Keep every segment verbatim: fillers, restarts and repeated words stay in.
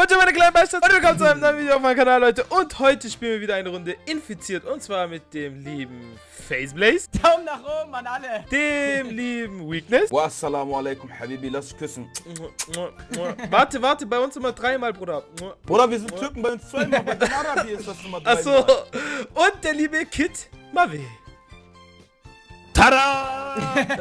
Moin meine kleinen Bastards und willkommen zu einem neuen Video auf meinem Kanal, Leute. Und heute spielen wir wieder eine Runde Infiziert. Und zwar mit dem lieben Faceblaze. Daumen nach oben an alle. Dem lieben Weakness. Wa assalamu alaikum, Habibi, lass dich küssen. Warte, warte, bei uns immer dreimal, Bruder. Bruder, wir sind Türken, bei uns zweimal, bei den Arabi ist das immer dreimal. Achso. Und der liebe Kid Mawe. Tada!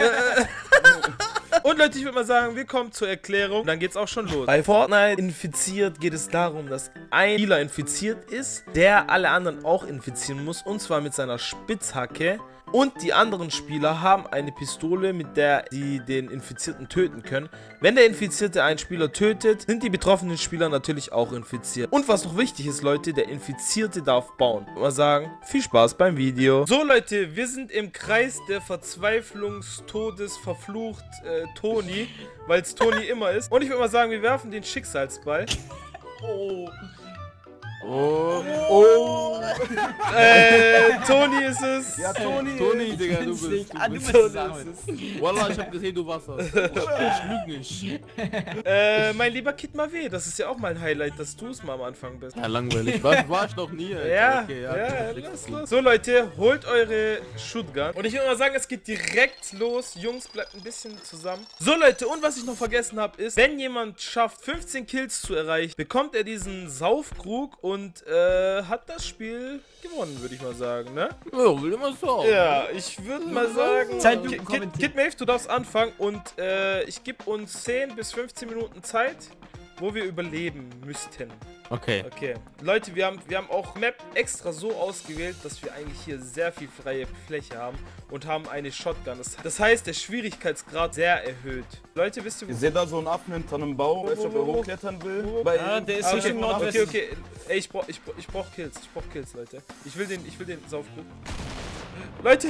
Und Leute, ich würde mal sagen, wir kommen zur Erklärung. Dann geht's auch schon los. Bei Fortnite Infiziert geht es darum, dass ein Spieler infiziert ist, der alle anderen auch infizieren muss. Und zwar mit seiner Spitzhacke. Und die anderen Spieler haben eine Pistole, mit der sie den Infizierten töten können. Wenn der Infizierte einen Spieler tötet, sind die betroffenen Spieler natürlich auch infiziert. Und was noch wichtig ist, Leute, der Infizierte darf bauen. Ich würde mal sagen, viel Spaß beim Video. So, Leute, wir sind im Kreis der Verzweiflungstodes verflucht äh, Toni, weil es Toni immer ist. Und ich würde mal sagen, wir werfen den Schicksalsball. Oh. Oh. Oh. Äh, Toni ist es. Ja, Toni. Toni, Digga, du bist. Du Ah, du bist bist Toni es. ist es. Wallah, ich hab gesehen, du warst das. Ich lüg nicht. Äh, mein lieber Kid Mawe, das ist ja auch mal ein Highlight, dass du es mal am Anfang bist. Ja, langweilig. War, war ich noch nie, Alter. Ja, Okay, ja, ja, okay, lass los. So Leute, holt eure Shootgun. Und ich würde mal sagen, es geht direkt los. Jungs, bleibt ein bisschen zusammen. So Leute, und was ich noch vergessen habe, ist, wenn jemand schafft, fünfzehn Kills zu erreichen, bekommt er diesen Saufkrug und äh, hat das Spiel gewonnen, würde ich mal sagen, ne? Ja, will immer so. Ja, ich würde mal sagen, Zeit, du Kid, Kid, kommentier. Kid Maeve, du darfst anfangen und äh, ich gebe uns zehn bis fünfzehn Minuten Zeit, wo wir überleben müssten. Okay. Okay, Leute, wir haben, wir haben auch Map extra so ausgewählt, dass wir eigentlich hier sehr viel freie Fläche haben und haben eine Shotgun. Das, das heißt, der Schwierigkeitsgrad sehr erhöht. Leute, wisst ihr, wo... Ich sehe da so einen Affen hinter einem Baum, weiß nicht, ob er hochklettern will. Bei Ja, der ist Ah, Richtung okay, Nordwesten. okay, okay. Ey, ich brauch, ich, brauch- ich brauch Kills. Ich brauch Kills, Leute. Ich will den, ich will den Saufkrug. Leute!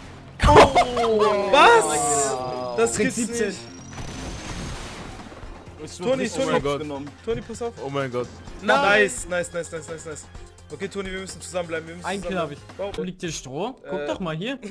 Was? Das gibt's siebzehn. nicht. Ich Toni, richtig Toni. Schubs genommen. Toni, pass auf. Oh mein Gott. Nice, nice, nice, nice, nice, nice. Okay, Toni, wir müssen zusammenbleiben. Wir müssen Ein Kill habe ich. Wow. Wo liegt der Stroh? Guck Äh. doch mal hier.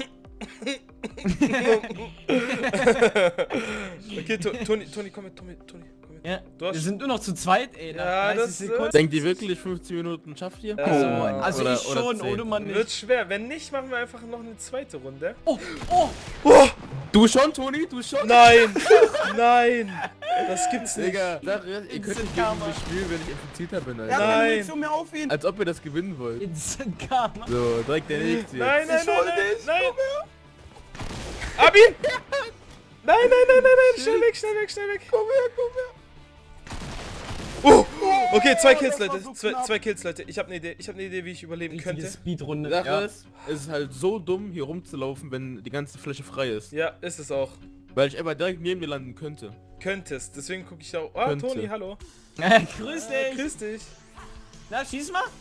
Okay, To- Toni, Toni, komm mit, Toni, Toni, komm mit. Ja. Du hast- Wir sind nur noch zu zweit, ey. nach Ja, dreißig das- Sekunden. Denkt ihr wirklich fünfzehn Minuten schafft ihr? Also, Also Oder- ich oder schon, zehn. ohne Mann Wird nicht. schwer. Wenn nicht, machen wir einfach noch eine zweite Runde. Oh, oh. Oh, Du schon, Toni? Du schon? nein, nein. Das gibt's nicht. Digga, sag, ihr könnt nicht gegen Karma. mich spielen, wenn ich infizierter bin, Er Alter. hat eine Nein. Munition mehr auf ihn. Als ob ihr das gewinnen wollt. Instant Karma. So, direkt der nächste. Nein, nein, Ich nein, hol nein, dich, nein. Hab ihn! Nein, nein, nein, nein, nein, schnell weg, schnell weg, schnell weg. Komm her, komm her. Oh, okay, zwei Oh, Kills, das war Leute. so Zwei, knapp. zwei Kills, Leute. Ich habe eine Idee, ich habe eine Idee, wie ich überleben Richtige könnte. Speedrunde. Sache Ja. ist, es ist halt so dumm, hier rumzulaufen, wenn die ganze Fläche frei ist. Ja, ist es auch. Weil ich einfach direkt neben dir landen könnte. Könntest, deswegen gucke ich auch. Ah, Könnte. Toni, hallo. Äh, grüß dich. Grüß dich. Na, schieß mal.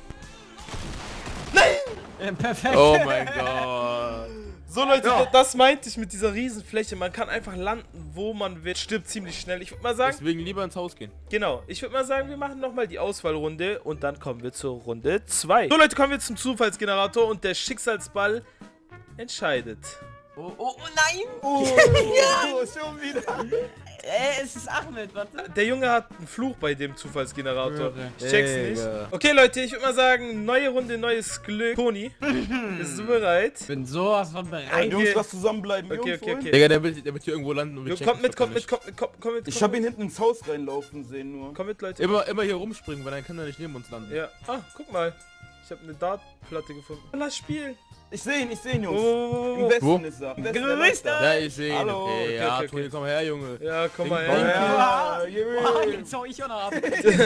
Nein! Äh, perfekt. Oh mein Gott. So Leute, Ja. das meinte ich mit dieser Riesenfläche. Man kann einfach landen, wo man will. Stirbt ziemlich schnell. Ich würde mal sagen, Deswegen lieber ins Haus gehen. genau. Ich würde mal sagen, wir machen nochmal die Auswahlrunde und dann kommen wir zur Runde zwei. So Leute, kommen wir zum Zufallsgenerator und der Schicksalsball entscheidet. Oh, oh, oh nein. Oh, oh, schon wieder. Äh, es ist Ahmed, warte. Der Junge hat einen Fluch bei dem Zufallsgenerator. Höre. Ich check's Digga. nicht. Okay Leute, ich würde mal sagen, neue Runde, neues Glück. Toni, bist du bereit? Ich bin sowas von Ey, bereit. Jungs, lass zusammenbleiben. Okay, Jungs, okay, holen. okay. Digga, der wird, der wird hier irgendwo landen und wir Jo, checken kommt mit, es kommt doch mit, kommt mit, kommt komm mit. Ich komm hab mit. ihn hinten ins Haus reinlaufen sehen nur. Komm mit, Leute. Immer, immer hier rumspringen, weil dann kann er nicht neben uns landen. Ja. Ah, guck mal. Ich habe eine Dartplatte gefunden. Lass spielen. Ich seh ihn, ich seh ihn, Jungs. Oh, Im Westen Wo? ist er. Im Westen Grüß der Leiter. dich. Ja, ich sehe ihn. Hallo. Okay, Okay, ja, okay, Toni, okay. komm her, Junge. Ja, komm mal Ding her. dong. Ja, Boah, yeah. jetzt hau ich auch noch ab.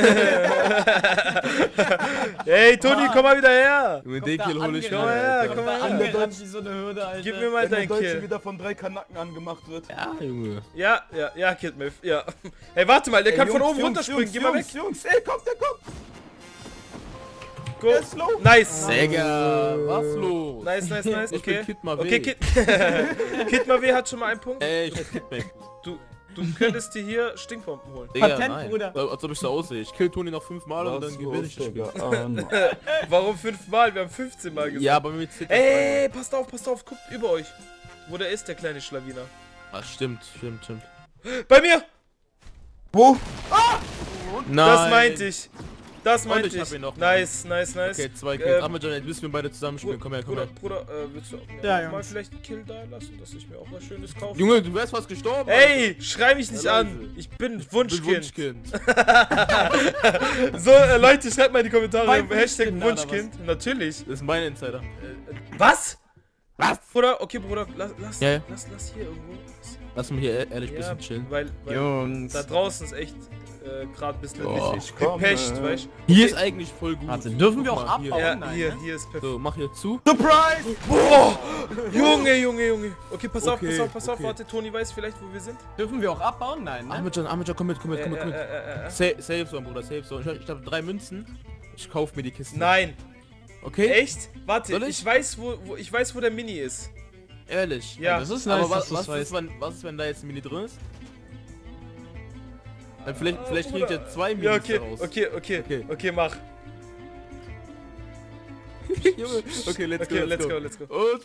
Hey, Toni, komm mal wieder her. Junge, Kommt den da Kill hol ich Komm mir, mal her, Alter. komm mal her. Angerannt wie so eine Hürde, Alter. Gib mir mal Wenn der dein Deutsche Kill. wieder von drei Kanaken angemacht wird. Ja, Junge. Ja, ja, ja, Kid Miff, ja. Hey, warte mal, der Ey, kann von Jungs, oben Jungs, runterspringen. Jungs, Geh mal weg. Jungs, Jungs, ey, kommt, der kommt. Go. Der ist low. Nice. Digga, was los? Nice, nice, nice. Ich bin Okay. Kid Mawe. Okay, Kid. Kid Mawe hat schon mal einen Punkt. Ey, ich bin Kidback. Du, du könntest dir hier Stinkbomben holen. Digga, Patent, nein. Bruder. Als ob ich so aussehe. Ich kill Toni noch fünfmal und dann gewinne ich das Spiel. Warum fünfmal? Wir haben fünfzehn Mal gesagt. Ja, aber mit zählt das Ey, passt auf, passt auf, guckt über euch. Wo der ist, der kleine Schlawiner. Ah, stimmt, stimmt, stimmt. Bei mir! Wo? Nein. Das meinte ich. Das Und meinte ich ich. hab ihn noch. Nice, nice, nice. Okay, zwei Kills. Ähm, Ahmedjan, jetzt müssen wir beide zusammenspielen. Komm her, komm Bruder, her. Bruder, äh, willst du Ja, ja, mal Jungs. vielleicht einen Kill da lassen, dass ich mir auch was Schönes kaufe? Junge, du wärst fast gestorben. Ey, schrei mich nicht Ja, an. leise. Ich bin Alter. Wunschkind. Wunschkind. So, äh, Leute, schreibt mal in die Kommentare. Mein Hashtag Wunschkind, oder Wunschkind. Natürlich. Das ist mein Insider. Was? Was? Bruder, okay, Bruder, lass, lass, Ja, ja. lass, lass hier irgendwo. Lass mich hier ehrlich ein Ja, bisschen chillen. weil, weil Jungs. da draußen ist echt äh, gerade ein bisschen Boah. gepecht, weißt du? Hier ist eigentlich voll gut. Warte, dürfen wir Guck auch mal, hier. abbauen? Ja, nein, hier, ne? hier ist perfekt. So, mach hier zu. Surprise! Boah! Junge, Junge, Junge. Okay, pass auf, Okay, pass auf, pass auf. okay. Warte, Toni weiß vielleicht, wo wir sind. Dürfen wir auch abbauen? Nein, ne? Ahmedjan, Ahmedjan, komm mit, komm mit, komm mit, komm Äh, mit. äh, äh, äh. Safe, safe Zone, Bruder, Safe Zone. Ich hab, ich hab drei Münzen. Ich kauf mir die Kisten. Nein. Okay? Echt? Warte, Soll ich? ich? weiß, wo, wo ich weiß, wo der Mini ist. Ehrlich. Ja. Das ist nice, Aber dass was, du's was, ist, weißt. wenn, was ist, wenn da jetzt ein Mini drin ist? Dann vielleicht, vielleicht Bruder. kriegt ihr zwei Minis Ja, okay, daraus. okay, okay, okay, Okay. mach. Junge. Okay, let's Okay, go, let's go, let's go. Und?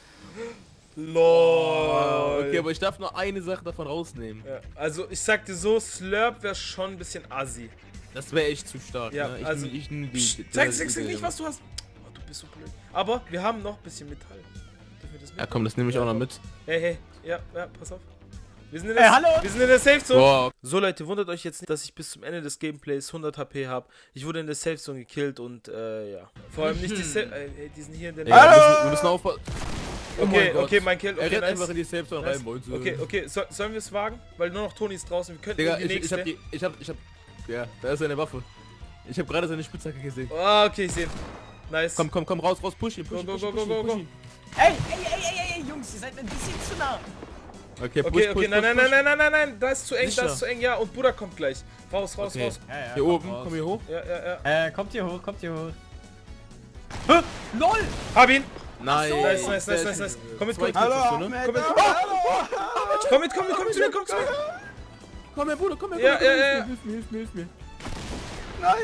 LOL. Okay, aber ich darf nur eine Sache davon rausnehmen. Ja, also, ich sag dir so, Slurp wäre schon ein bisschen assi. Das wäre echt zu stark. Ja, ne? Ich, also- ich, ich, Psst, die, Zeig, die- zeig, zeig die- nicht, was du hast. Oh, du bist so blöd. Aber wir haben noch ein bisschen Metall. Dürfen wir das Ja mitnehmen? komm, das nehme ich auch noch mit. Hey, hey, ja, ja, pass auf. Wir sind in Ey, der, hallo? wir sind in der Safe Zone. Boah. So Leute, wundert euch jetzt nicht, dass ich bis zum Ende des Gameplays hundert H P habe. Ich wurde in der Safe Zone gekillt und äh, ja. Vor allem nicht die Safe... Äh, ey, die sind hier in der... Ey, wir, müssen, wir müssen aufpassen. Oh okay, mein Gott. okay, mein Kill. Er Okay, rennt nice. einfach in die Safe Zone Nice. rein, Boys. Okay, okay, so, sollen wir es wagen? Weil nur noch Toni ist draußen, wir könnten Digga, die ich, ich nächste... hab die, ich hab, ich hab, ja, da ist seine Waffe. Ich hab gerade seine Spitzhacke gesehen. Oh, okay, ich sehe ihn. Nice. Komm, komm, komm, raus, raus, push ihn, push Go, ihn, go, push go, ihn, go, push go, ihn, go. push ihn. Ey, ey, ey, ey, ey, Jungs, ihr seid mir ein bisschen zu nah. Okay, push, Okay, push, okay, nein, push, nein, push. nein, nein, nein, nein, das ist zu eng, Sicher? das ist zu eng, ja, und Bruder kommt gleich. Raus, raus, Okay. raus. Ja, ja, Hier kommt oben, raus. komm hier hoch. Ja, ja, ja. Äh, kommt hier hoch, kommt hier hoch. Hä? LOL! Hab ihn! Nice, so. Nice, nice, nice, nice, nice. Komm mit, komm mit, Zwei Hallo, Kills hast du, ne? Ahmed! komm mit. Hallo! Komm mit, komm mit, komm zu mir, komm zu mir. Komm her, Bruder, komm her, Ja, komm her, ja, ja. hilf mir, hilf mir, hilf mir. Nein!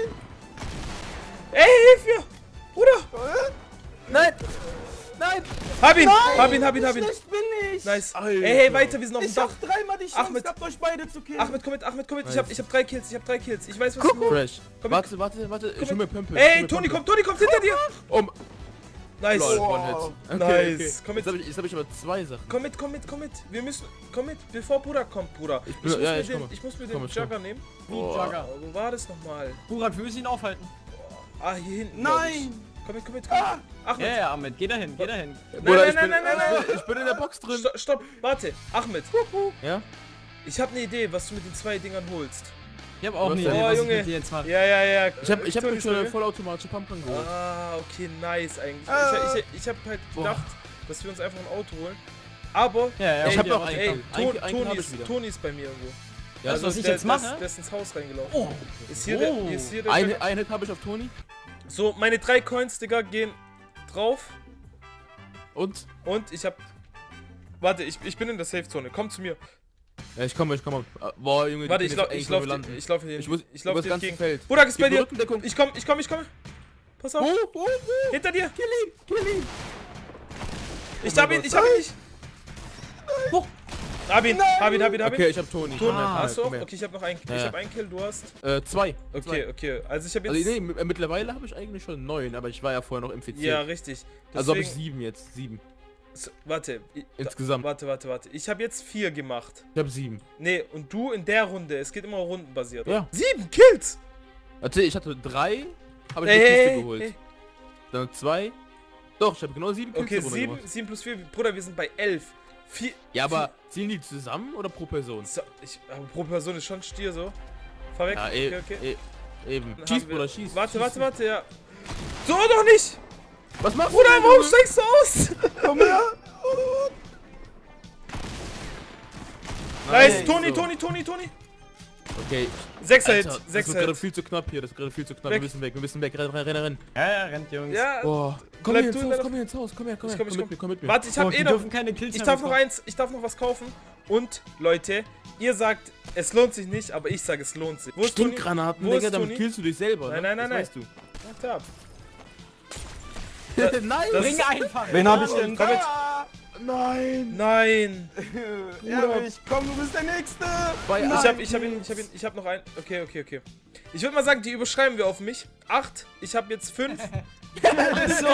Ey, hilf mir! Bruder! Nein! Nein! Hab ihn! Hab ihn, hab ihn, hab ihn. Schlecht bin ich! Nice. Alter. Ey, hey, weiter, wir sind auf dem Ich Dach. hab dreimal die Chance Ahmed. gehabt, euch beide zu killen. Ahmed, komm mit, Ahmed, komm mit. Ich hab, ich hab drei Kills, ich hab drei Kills. Ich weiß, was ich Fresh. Komm Warte, warte, warte, ich hol mir Pömpel. Ey, Toni kommt, Toni kommt hinter dir! Oh, Nice. lol, Oh. One-Hit. Okay, Nice. okay. Komm mit. Jetzt hab, ich, jetzt hab ich aber zwei Sachen. Komm mit, komm mit, komm mit. Wir müssen, komm mit, bevor Bruder kommt, Bruder. Ich, bin- muss, ja, mir ich den, komme. ich muss mir Komm, den ich komm. Jugger nehmen. Wie Oh. Jugger. Oh, wo war das nochmal? Burak, wir müssen ihn aufhalten. Ah, hier hinten. glaub ich. Nein! Komm mit, komm mit, komm mit. Ahmed. Ja, ja, Ahmed, geh dahin, geh dahin. Bruder, nein, ich, nein, bin, nein, nein, ich, bin, ich bin in der Box drin. Stopp, stopp, warte. Ahmed, Ja? ich habe eine Idee, was du mit den zwei Dingern holst. Ich hab auch Was eine denn? Idee, Oh, was Junge. ich mit dir jetzt mache. Ja, ja, ja. Ich hab, ich hab Toni, mir schon eine sorry. vollautomatische Pumpgun geholt. Ah, okay, nice eigentlich. Äh. Ich, ich, ich habe halt Boah. gedacht, dass wir uns einfach ein Auto holen. Aber Ja, ja, Ich hol hab dir noch was. einen. ey, Ein- Ton, einen Toni, hab ich ist, wieder. Toni ist bei mir irgendwo. Ja, Weißt du, was ich der, jetzt der mache? ist, der ist ins Haus reingelaufen. Oh, Ist hier, Oh. der, hier ist hier der. Eine, eine Hit habe ich auf Toni. So, meine drei Coins, Digga, gehen drauf. Und? Und ich hab. Warte, ich, ich bin in der Safe-Zone. Komm zu mir. Ja, ich komme, ich komme. Boah, Junge, die Warte, können ich, lau jetzt ich echt lauf nur dir, landen. ich lauf hier Ich muss, ich lauf über dir das ganze entgegen. Feld. Burak ist Gib bei mir dir. Rückendeckung. Ich komm, ich komm, ich komme. Pass auf. Wo, wo, wo? Hinter dir. Kill ihn, kill ihn. Ich Oh hab mein ihn, Gott. ich hab ihn nicht. Wo? Hab ihn, hab ihn, hab ihn, hab ihn. Okay, ich hab Toni. Toni, Komm her, hast du komm auch? her. Okay, ich hab noch einen. Ja, Ich ja. hab einen Kill, du hast. Äh, zwei. Okay, Zwei. okay. Also ich hab jetzt. Also nee, m- mittlerweile habe ich eigentlich schon neun, aber ich war ja vorher noch infiziert. Ja, richtig. also habe ich Deswegen- sieben jetzt, sieben. S- Warte. ich- Insgesamt. Da, warte, warte, warte. Ich habe jetzt vier gemacht. Ich habe sieben. Nee, und du in der Runde. Es geht immer rundenbasiert. Ja. Sieben Kills! Warte, ich hatte drei, habe ich Hey, eine hey, Kiste hey, geholt. hey. Dann zwei. Doch, ich habe genau sieben Kills Okay, darunter sieben, gemacht. sieben plus vier. Bruder, wir sind bei elf. Vier. Ja, aber ziehen die zusammen oder pro Person? So, ich, aber pro Person ist schon Stier so. Fahr weg. Ja, eh, okay, okay. eh, eben. Dann Schieß, haben wir- Bruder, schieß. Warte, schieß, warte, schieß. warte, ja. So doch nicht! Was machst Bruder, du denn, warum Junge? steigst du aus? Komm her! Nice, Nein, Toni, so. Toni, Toni, Toni. Okay. Sechser Hit, Alter, das ist sechser gerade Hit. viel zu knapp hier, das ist gerade viel zu knapp. Weg. Wir müssen weg, wir müssen weg. Renn, renn, renn, renn. Ja, ja, rennt, Jungs. Ja, Boah. Komm Bleib hier du ins in Haus, deiner- komm hier ins Haus, komm her, komm Ich her. komm, ich Komm mit mir, komm mit mir. warte, ich Oh, hab die eh noch. dürfen keine Kills Ich mehr darf noch bekommen. eins, ich darf noch was kaufen. Und, Leute, ihr sagt, es lohnt sich nicht, aber ich sage, es lohnt sich. Wo ist Toni? Stinkgranaten, Wo Digga, ist damit Toni? killst du dich selber. Nein, ne? nein, nein, das nein. weißt Warte ab. du. Nein! Das- Bring einfach. Wen hab ich denn Komm mit. da? Nein. Nein. Ehrlich, komm, du bist der Nächste. Bei Ich Nein. hab, ich hab ihn, ich hab ihn, ich hab noch einen. Okay, okay, okay. Ich würde mal sagen, die überschreiben wir auf mich. Acht. Ich habe jetzt fünf. So,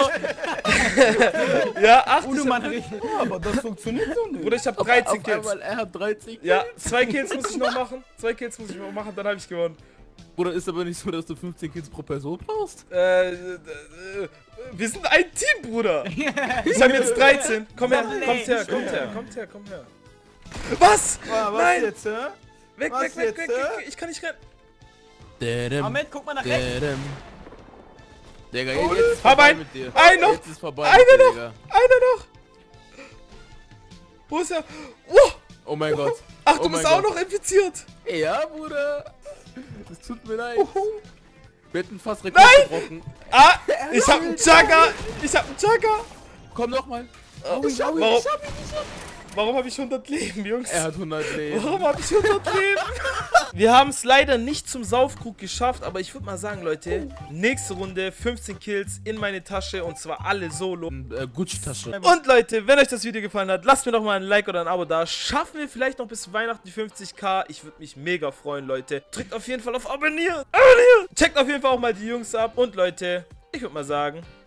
Ja, acht. ohne Ich Mann hab, richtig. Aber das funktioniert so nicht. Bruder, ich habe Auf, dreizehn auf Kills. einmal, er hat dreizehn. Ja, zwei Kills muss ich noch machen. Zwei Kills muss ich noch machen, dann habe ich gewonnen. Bruder, ist aber nicht so, dass du fünfzehn Kills pro Person brauchst. Äh, äh, äh, wir sind ein Team, Bruder. Ich habe jetzt dreizehn. Komm her, kommt her, kommt her, kommt her, kommt her. Was? Ah, was Nein! jetzt, hä? Weg, Was weg, weg, jetzt, weg, hä? weg. Ich kann nicht rennen. Dädem, Ahmed, guck mal nach rechts. dädem. Digga, jetzt ist Hab vorbei einen. mit dir. Einen noch. Jetzt ist vorbei Einer mit dir, noch. Digga. Einer noch. Wo ist er? Oh, Oh mein Gott. ach, Oh du bist mein auch Gott. noch infiziert. Ja, Bruder. Es tut mir leid. Wir hätten fast Nein. Rekord gebrochen. Ah, ich hab einen Chugga. Ich hab einen Chugga. Komm noch mal. Oh, ich hab ihn, warum ich hab ihn, warum habe ich hundert Leben, Jungs? Er hat hundert Leben. Warum habe ich hundert Leben? Wir haben es leider nicht zum Saufkrug geschafft, aber ich würde mal sagen, Leute, nächste Runde fünfzehn Kills in meine Tasche und zwar alle solo. Äh, Gucci-Tasche. Und Leute, wenn euch das Video gefallen hat, lasst mir doch mal ein Like oder ein Abo da. Schaffen wir vielleicht noch bis Weihnachten die fünfzig K. Ich würde mich mega freuen, Leute. Drückt auf jeden Fall auf Abonnieren. Abonnieren. Checkt auf jeden Fall auch mal die Jungs ab. Und Leute, ich würde mal sagen,